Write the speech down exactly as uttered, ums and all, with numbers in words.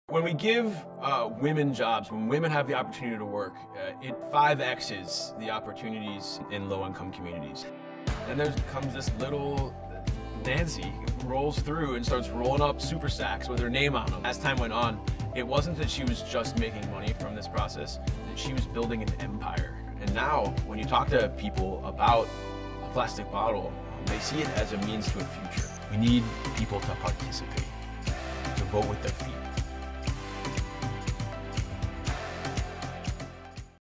When we give uh, women jobs, when women have the opportunity to work, uh, it five X's the opportunities in low-income communities. Then there comes this little Nancy who rolls through and starts rolling up super sacks with her name on them. As time went on, it wasn't that she was just making money from this process, that she was building an empire. And now, when you talk to people about a plastic bottle, they see it as a means to a future. We need people to participate, to vote with their feet.